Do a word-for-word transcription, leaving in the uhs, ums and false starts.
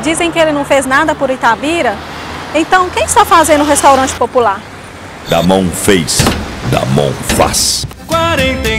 Dizem que ele não fez nada por Itabira. Então, quem está fazendo o restaurante popular? Damon fez, Damon faz. quarenta